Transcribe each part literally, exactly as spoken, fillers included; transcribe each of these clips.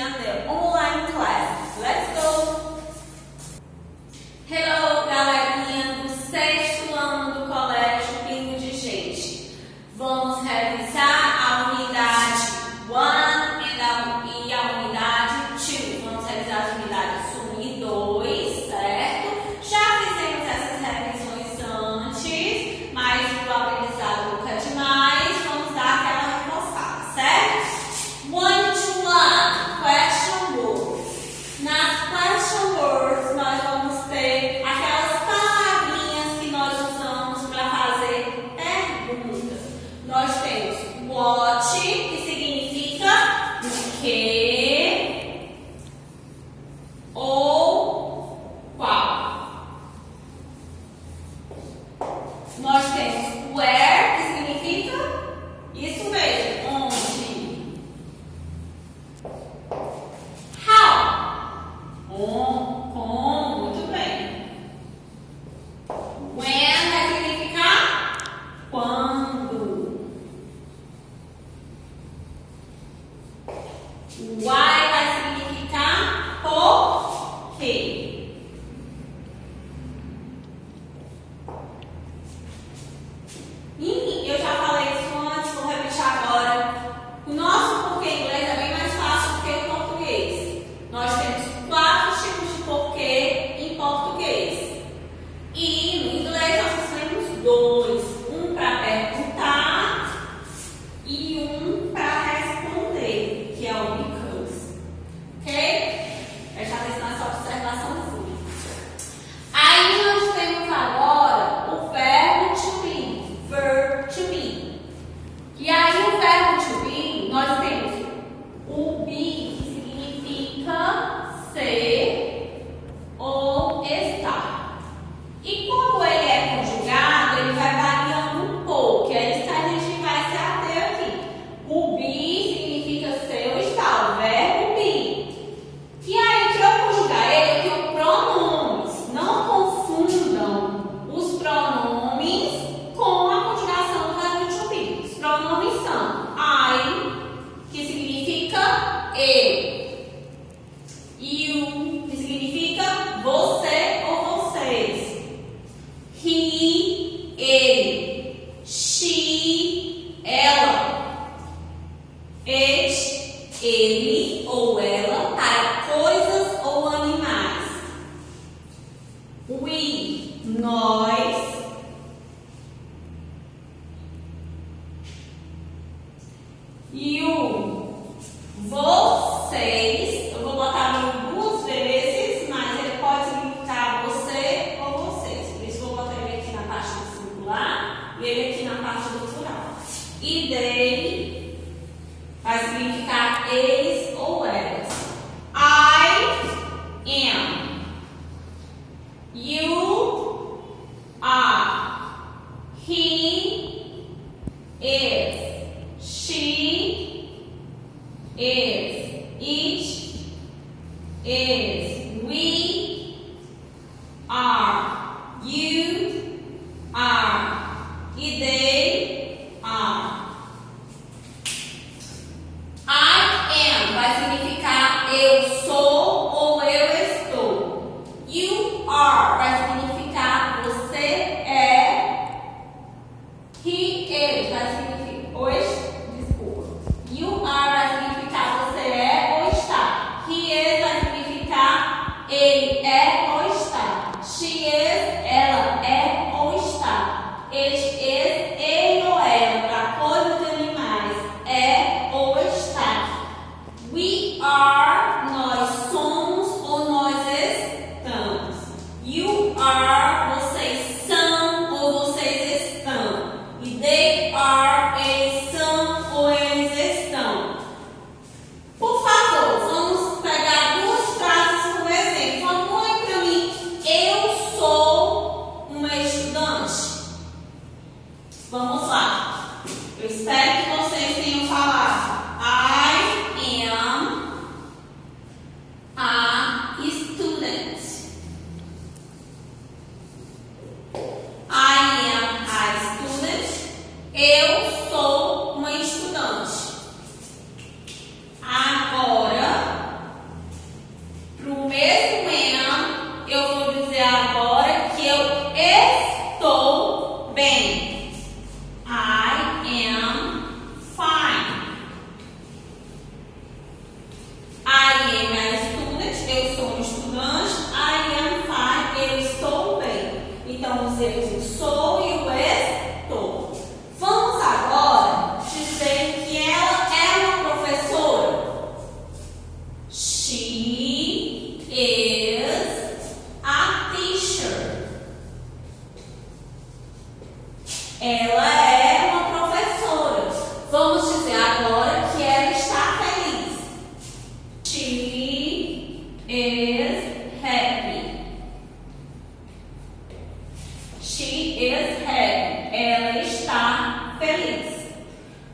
in the online class. Let's go! Hello, galerinha do sexto ano do Colégio Pingo de Gente. Vamos revisar a unidade um e a, e a unidade dois. Vamos revisar as unidades um e dois, certo? Já fizemos essas revisões antes, mas o aprendizado nunca é demais. Vamos dar aquela reforçada, certo? One to one, question words. Nas question words, nós vamos ter aquelas palavrinhas que nós usamos para fazer perguntas. Nós temos what, que significa o que ou qual. Nós temos where, que significa isso mesmo, onde. How, como, como, muito bem. When vai significar quando. Why vai significar por quê. E eu já falei isso antes, vou repetir agora. O nosso porquê em inglês é bem mais fácil do que o português. Nós temos quatro tipos de porquê em português. E no inglês nós temos dois. Um para perguntar e um para responder, que é o because. Ok? Presta atenção nessa observaçãozinha. Aí nós temos agora o verbo to be. Verb to be. E aí o verbo to be, nós temos o be, que significa ser ou estar. E como ele é conjugado, ele vai variando um pouco. É isso que a gente vai se ater aqui. O be significa ser ou estar, o verbo be. E aí, para eu conjugar ele, eu tenho pronomes. Não confundam os pronomes com a conjugação do verbo to be. Os pronomes são I, que significa eu. You, que significa você ou vocês. He, ele. She, ela. It, ele ou ela, para coisas ou animais. We, nós. You, vocês. Eu vou botar ele duas vezes, mas ele pode significar você ou vocês. Por isso eu vou botar ele aqui na parte do singular e ele aqui na parte do plural. E they vai significar eles ou elas. I am. You are. He is. She is. It is. We are. You are. E they are. I am vai significar eu sou ou eu estou. You are vai significar você é. He is vai significar hoje. Desculpa. You are vai significar você é ou está. He is vai significar ele é ou está. She is ela é ou está. It is ele ou ela, para coisas de animais, é ou está. We are, nós somos ou nós estamos. You are, vocês são ou vocês estão. E they are, eles são ou eles estão. Por favor, vamos pegar duas frases como exemplo. Aponte para mim. Eu sou uma estudante. Vamos lá. Eu espero que vocês tenham falado. I am a student. I am a student. Eu sou uma estudante. Agora,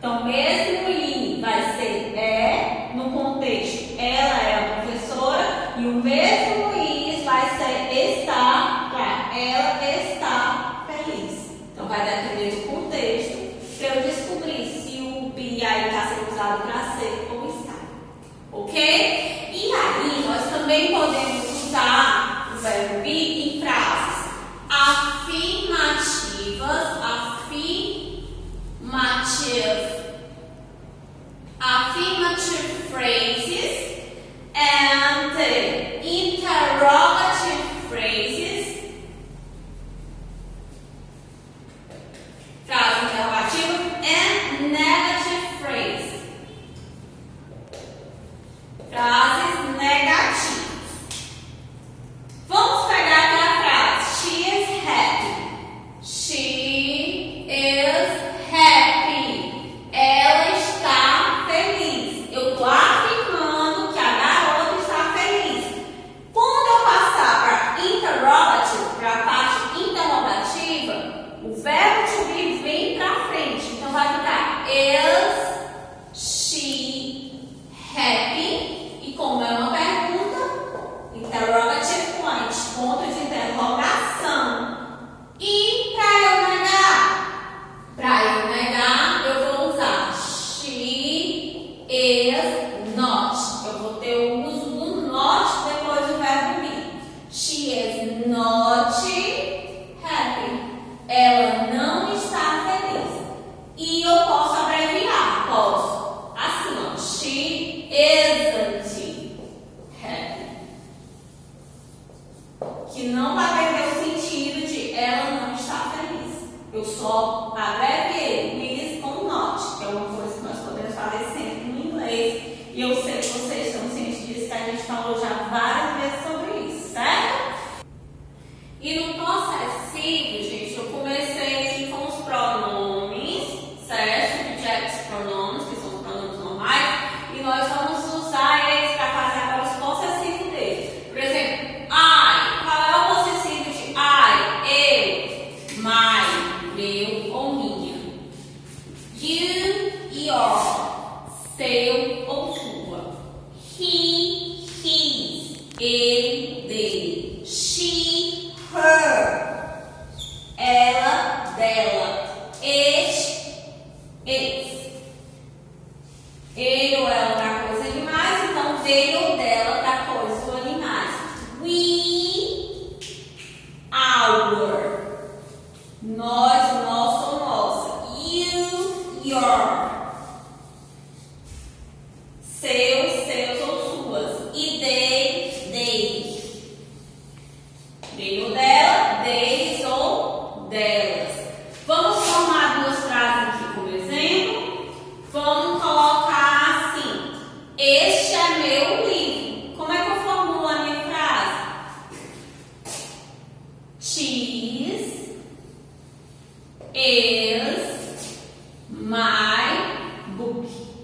Então, mesmo I vai ser é, no contexto, ela é a professora, e o mesmo is vai ser está, para ela está feliz. Então, vai depender do contexto para eu descobrir se o be aí está sendo usado para ser ou está. Ok? E aí, nós também podemos usar o verbo be em frases afirmativas, afirmative, affirmative phrases and interrogative phrases. Frase interrogativa and negative phrase. Frases negativas. Vamos pegar aqui a frase. She is happy. She is happy. Ela está feliz. Eu estou afirmando que a garota está feliz. Quando eu passar para interrogative, para a parte interrogativa, o verbo to be vem para frente. Então vai ficar is she happy? E como é uma pergunta, interrogative point, ponto de interrogação. E para eu negar? Para eu negar, eu vou usar she is not. Eu vou ter o uso do not depois do verbo be. She is not happy. Ela não está feliz. E eu posso abreviar, posso. Assim, ó, she isn't happy. Que não vai perder o sentido de ela não estar feliz. Eu só abreviei is com not, que é uma coisa que nós podemos fazer sempre no inglês. E eu sei que vocês estão cientes disso, que a gente falou já várias vezes sobre isso, certo? E no possessivo, gente, eu comecei aqui com os pronomes, certo? Subject pronouns, que são os pronomes normais. E nós vamos usar eles para fazer agora os possessivos deles. Por exemplo, I. Qual é o possessivo de I? Eu. My. Meu ou minha. You. Your. Seu ou sua. He. His. Ele. Dele. She. Her. Ela. Dela. It. Its. Ele ou ela para coisas animais, então dele ou dela para coisas ou animais. We, our. Nós, nosso ou nossa. You, your. Seus, seus ou suas. E they, deles. Dele ou dela, deles ou delas. Vamos formar duas frases aqui como exemplo. Vamos colocar assim: este é meu livro. Como é que eu formulo a minha frase? Cheese is my book.